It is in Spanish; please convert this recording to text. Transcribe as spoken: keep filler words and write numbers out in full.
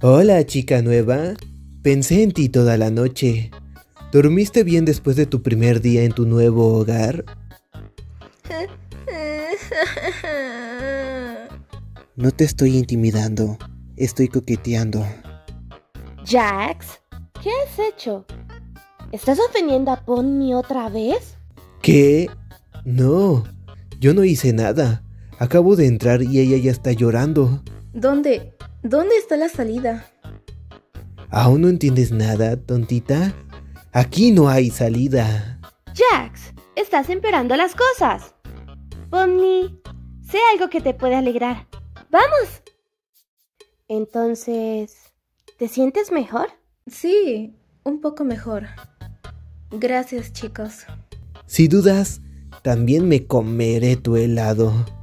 Hola, chica nueva. Pensé en ti toda la noche. ¿Dormiste bien después de tu primer día en tu nuevo hogar? No te estoy intimidando, estoy coqueteando. Jax, ¿qué has hecho? ¿Estás ofendiendo a Pony otra vez? ¿Qué? No, yo no hice nada. Acabo de entrar y ella ya está llorando. ¿Dónde? ¿Dónde está la salida? ¿Aún no entiendes nada, tontita? Aquí no hay salida. Jax, estás empeorando las cosas. Pony, sé algo que te puede alegrar. ¡Vamos! Entonces, ¿te sientes mejor? Sí, un poco mejor. Gracias, chicos. Si dudas, también me comeré tu helado.